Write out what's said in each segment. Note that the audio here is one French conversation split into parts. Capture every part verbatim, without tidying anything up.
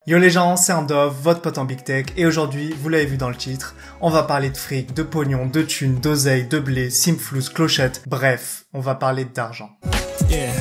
Yo les gens, c'est Andov, votre pote en Big Tech, et aujourd'hui, vous l'avez vu dans le titre, on va parler de fric, de pognon, de thunes, d'oseille, de blé, simflous, clochette, bref, on va parler d'argent. Yeah.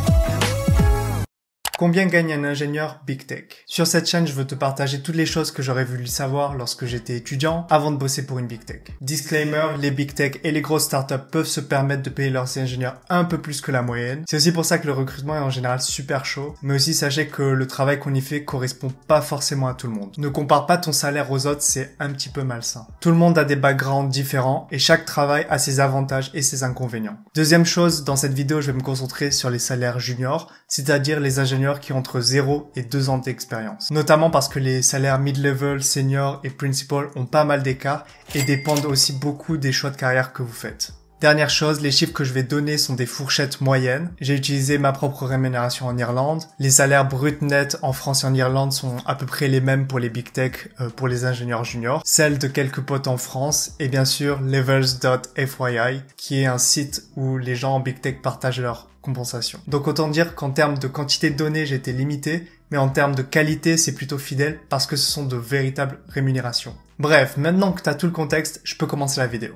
Combien gagne un ingénieur Big Tech? Sur cette chaîne, je veux te partager toutes les choses que j'aurais voulu savoir lorsque j'étais étudiant avant de bosser pour une Big Tech. Disclaimer, les Big Tech et les grosses startups peuvent se permettre de payer leurs ingénieurs un peu plus que la moyenne. C'est aussi pour ça que le recrutement est en général super chaud, mais aussi sachez que le travail qu'on y fait correspond pas forcément à tout le monde. Ne compare pas ton salaire aux autres, c'est un petit peu malsain. Tout le monde a des backgrounds différents et chaque travail a ses avantages et ses inconvénients. Deuxième chose, dans cette vidéo, je vais me concentrer sur les salaires juniors, c'est-à-dire les ingénieurs qui ont entre zéro et deux ans d'expérience. Notamment parce que les salaires mid-level, senior et principal ont pas mal d'écart et dépendent aussi beaucoup des choix de carrière que vous faites. Dernière chose, les chiffres que je vais donner sont des fourchettes moyennes. J'ai utilisé ma propre rémunération en Irlande. Les salaires bruts nets en France et en Irlande sont à peu près les mêmes pour les Big Tech, euh, pour les ingénieurs juniors. Celles de quelques potes en France et bien sûr levels dot f y i qui est un site où les gens en Big Tech partagent leurs compensation. Donc autant dire qu'en termes de quantité de données, j'ai été limité, mais en termes de qualité, c'est plutôt fidèle parce que ce sont de véritables rémunérations. Bref, maintenant que tu as tout le contexte, je peux commencer la vidéo.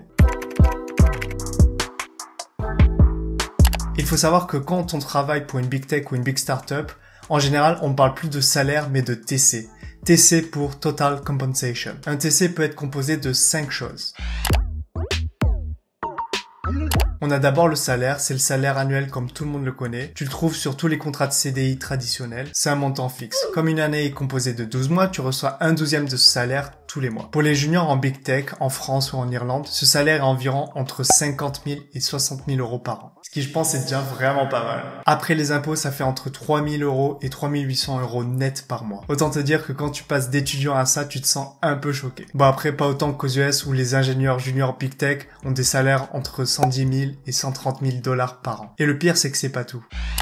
Il faut savoir que quand on travaille pour une Big Tech ou une Big Startup, en général, on ne parle plus de salaire, mais de T C. T C pour Total Compensation. Un T C peut être composé de cinq choses. On a d'abord le salaire, c'est le salaire annuel comme tout le monde le connaît. Tu le trouves sur tous les contrats de C D I traditionnels. C'est un montant fixe. Comme une année est composée de douze mois, tu reçois un douzième de ce salaire tous les mois. Pour les juniors en Big Tech, en France ou en Irlande, ce salaire est environ entre cinquante mille et soixante mille euros par an. Ce qui, je pense, est déjà vraiment pas mal. Après les impôts, ça fait entre trois mille euros et trois mille huit cents euros net par mois. Autant te dire que quand tu passes d'étudiant à ça, tu te sens un peu choqué. Bon, après, pas autant qu'aux U S où les ingénieurs juniors Big Tech ont des salaires entre cent dix mille et cent trente mille dollars par an. Et le pire, c'est que c'est pas tout.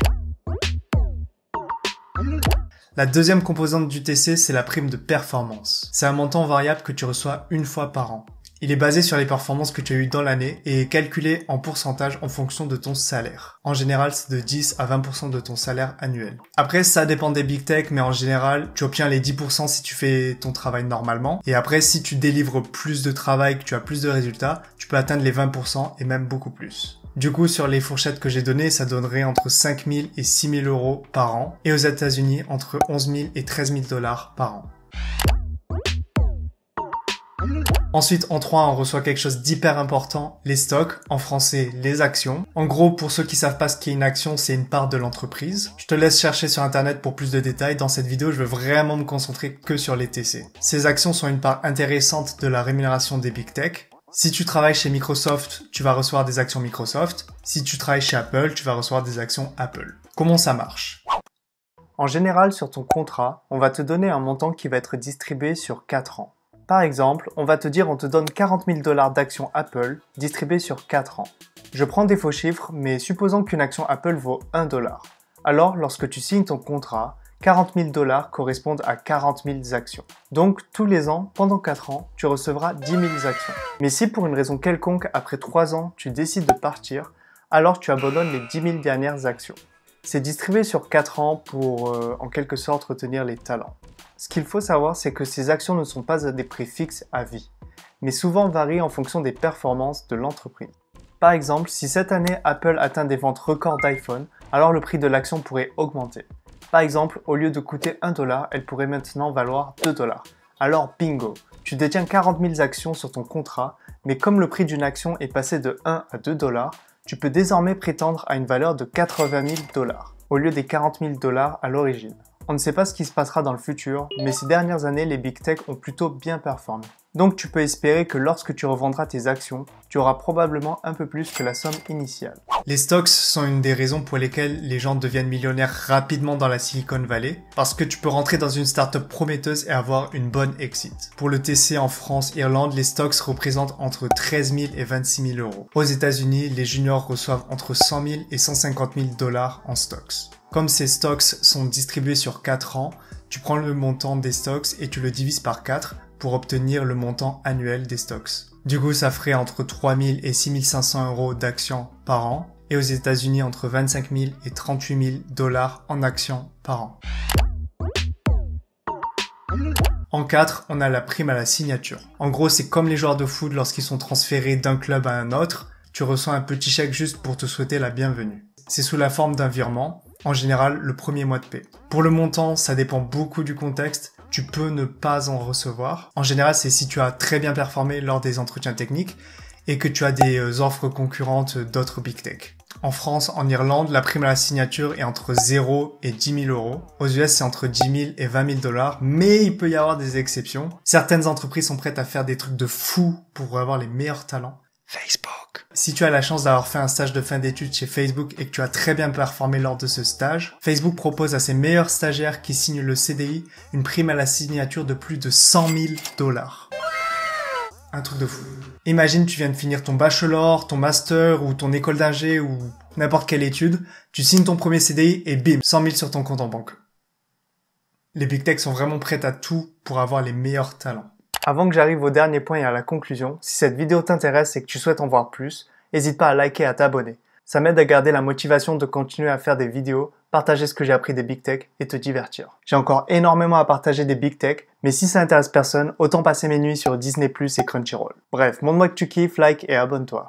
La deuxième composante du T C, c'est la prime de performance. C'est un montant variable que tu reçois une fois par an. Il est basé sur les performances que tu as eues dans l'année et est calculé en pourcentage en fonction de ton salaire. En général, c'est de dix à vingt pour cent de ton salaire annuel. Après, ça dépend des Big Tech, mais en général, tu obtiens les dix pour cent si tu fais ton travail normalement. Et après, si tu délivres plus de travail, que tu as plus de résultats, tu peux atteindre les vingt pour cent et même beaucoup plus. Du coup, sur les fourchettes que j'ai données, ça donnerait entre cinq mille et six mille euros par an. Et aux États-Unis, entre onze mille et treize mille dollars par an. Ensuite, en trois, on reçoit quelque chose d'hyper important, les stocks, en français, les actions. En gros, pour ceux qui savent pas ce qu'est une action, c'est une part de l'entreprise. Je te laisse chercher sur internet pour plus de détails. Dans cette vidéo, je veux vraiment me concentrer que sur les T C. Ces actions sont une part intéressante de la rémunération des Big Tech. Si tu travailles chez Microsoft, tu vas recevoir des actions Microsoft. Si tu travailles chez Apple, tu vas recevoir des actions Apple. Comment ça marche ? En général, sur ton contrat, on va te donner un montant qui va être distribué sur quatre ans. Par exemple, on va te dire on te donne quarante mille dollars d'actions Apple distribuées sur quatre ans. Je prends des faux chiffres, mais supposons qu'une action Apple vaut un dollar. Alors, lorsque tu signes ton contrat, quarante mille dollars correspondent à quarante mille actions. Donc, tous les ans, pendant quatre ans, tu recevras dix mille actions. Mais si pour une raison quelconque, après trois ans, tu décides de partir, alors tu abandonnes les dix mille dernières actions. C'est distribué sur quatre ans pour, euh, en quelque sorte, retenir les talents. Ce qu'il faut savoir, c'est que ces actions ne sont pas à des prix fixes à vie, mais souvent varient en fonction des performances de l'entreprise. Par exemple, si cette année Apple atteint des ventes records d'iPhone, alors le prix de l'action pourrait augmenter. Par exemple, au lieu de coûter un dollar, elle pourrait maintenant valoir deux dollars. Alors bingo, tu détiens quarante mille actions sur ton contrat, mais comme le prix d'une action est passé de un à deux dollars, tu peux désormais prétendre à une valeur de quatre-vingt mille dollars, au lieu des quarante mille dollars à l'origine. On ne sait pas ce qui se passera dans le futur, mais ces dernières années, les Big Tech ont plutôt bien performé. Donc tu peux espérer que lorsque tu revendras tes actions, tu auras probablement un peu plus que la somme initiale. Les stocks sont une des raisons pour lesquelles les gens deviennent millionnaires rapidement dans la Silicon Valley, parce que tu peux rentrer dans une startup prometteuse et avoir une bonne exit. Pour le T C en France, Irlande, les stocks représentent entre treize mille et vingt-six mille euros. Aux États-Unis, les juniors reçoivent entre cent mille et cent cinquante mille dollars en stocks. Comme ces stocks sont distribués sur quatre ans, tu prends le montant des stocks et tu le divises par quatre pour obtenir le montant annuel des stocks. Du coup, ça ferait entre trois mille et six mille cinq cents euros d'actions par an et aux États-Unis entre vingt-cinq mille et trente-huit mille dollars en actions par an. En quatre, on a la prime à la signature. En gros, c'est comme les joueurs de foot lorsqu'ils sont transférés d'un club à un autre, tu reçois un petit chèque juste pour te souhaiter la bienvenue. C'est sous la forme d'un virement, en général le premier mois de paie. Pour le montant, ça dépend beaucoup du contexte, tu peux ne pas en recevoir. En général, c'est si tu as très bien performé lors des entretiens techniques et que tu as des offres concurrentes d'autres big tech. En France, en Irlande, la prime à la signature est entre zéro et dix mille euros. Aux U S, c'est entre dix mille et vingt mille dollars, mais il peut y avoir des exceptions. Certaines entreprises sont prêtes à faire des trucs de fou pour avoir les meilleurs talents. Facebook. Si tu as la chance d'avoir fait un stage de fin d'études chez Facebook et que tu as très bien performé lors de ce stage, Facebook propose à ses meilleurs stagiaires qui signent le C D I une prime à la signature de plus de cent mille dollars. Un truc de fou. Imagine, tu viens de finir ton bachelor, ton master ou ton école d'ingé ou n'importe quelle étude, tu signes ton premier C D I et bim, cent mille sur ton compte en banque. Les big tech sont vraiment prêtes à tout pour avoir les meilleurs talents. Avant que j'arrive au dernier point et à la conclusion, si cette vidéo t'intéresse et que tu souhaites en voir plus, n'hésite pas à liker et à t'abonner. Ça m'aide à garder la motivation de continuer à faire des vidéos, partager ce que j'ai appris des big tech et te divertir. J'ai encore énormément à partager des big tech, mais si ça intéresse personne, autant passer mes nuits sur Disney plus, et Crunchyroll. Bref, montre-moi que tu kiffes, like et abonne-toi.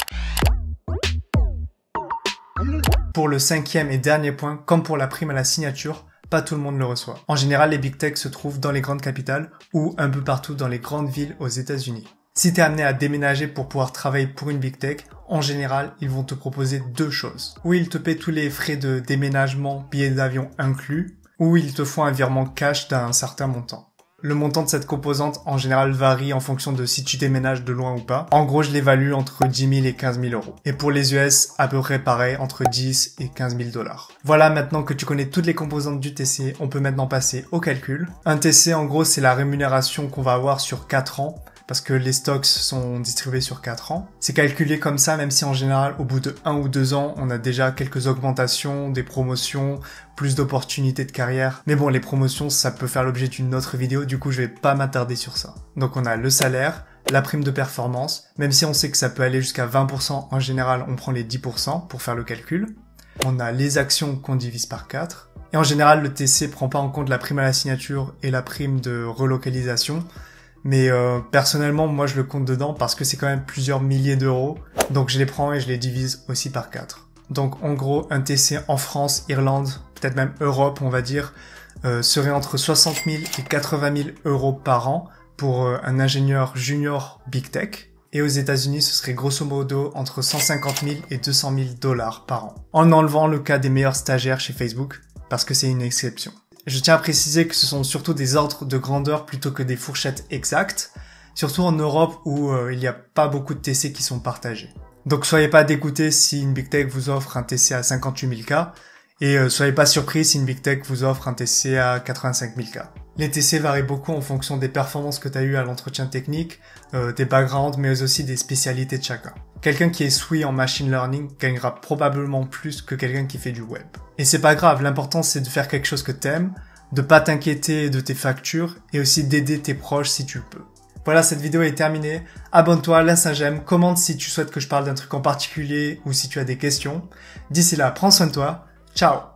Pour le cinquième et dernier point, comme pour la prime à la signature, pas tout le monde le reçoit. En général, les big tech se trouvent dans les grandes capitales ou un peu partout dans les grandes villes aux États-Unis. Si tu es amené à déménager pour pouvoir travailler pour une big tech, en général, ils vont te proposer deux choses. Ou ils te paient tous les frais de déménagement, billets d'avion inclus, ou ils te font un virement cash d'un certain montant. Le montant de cette composante, en général, varie en fonction de si tu déménages de loin ou pas. En gros, je l'évalue entre dix mille et quinze mille euros. Et pour les U S, à peu près pareil, entre dix et quinze mille dollars. Voilà, maintenant que tu connais toutes les composantes du T C, on peut maintenant passer au calcul. Un T C, en gros, c'est la rémunération qu'on va avoir sur quatre ans, parce que les stocks sont distribués sur quatre ans. C'est calculé comme ça, même si en général, au bout de un ou deux ans, on a déjà quelques augmentations, des promotions, plus d'opportunités de carrière. Mais bon, les promotions, ça peut faire l'objet d'une autre vidéo, du coup, je vais pas m'attarder sur ça. Donc on a le salaire, la prime de performance, même si on sait que ça peut aller jusqu'à vingt pour cent, en général, on prend les dix pour cent pour faire le calcul. On a les actions qu'on divise par quatre. Et en général, le T C prend pas en compte la prime à la signature et la prime de relocalisation. Mais euh, personnellement, moi je le compte dedans parce que c'est quand même plusieurs milliers d'euros. Donc je les prends et je les divise aussi par quatre. Donc en gros, un T C en France, Irlande, peut-être même Europe, on va dire, euh, serait entre soixante mille et quatre-vingt mille euros par an pour euh, un ingénieur junior Big Tech. Et aux États-Unis, ce serait grosso modo entre cent cinquante mille et deux cent mille dollars par an. En enlevant le cas des meilleurs stagiaires chez Facebook, parce que c'est une exception. Je tiens à préciser que ce sont surtout des ordres de grandeur plutôt que des fourchettes exactes, surtout en Europe où euh, il n'y a pas beaucoup de T C qui sont partagés. Donc soyez pas dégoûtés si une Big Tech vous offre un T C à cinquante-huit mille K, et euh, soyez pas surpris si une Big Tech vous offre un T C à quatre-vingt-cinq mille K. Les T C varient beaucoup en fonction des performances que tu as eues à l'entretien technique, euh, des backgrounds, mais aussi des spécialités de chacun. Quelqu'un qui est souillé en machine learning gagnera probablement plus que quelqu'un qui fait du web. Et c'est pas grave, l'important c'est de faire quelque chose que t'aimes, de pas t'inquiéter de tes factures, et aussi d'aider tes proches si tu le peux. Voilà, cette vidéo est terminée. Abonne-toi, laisse un j'aime, commente si tu souhaites que je parle d'un truc en particulier ou si tu as des questions. D'ici là, prends soin de toi. Ciao!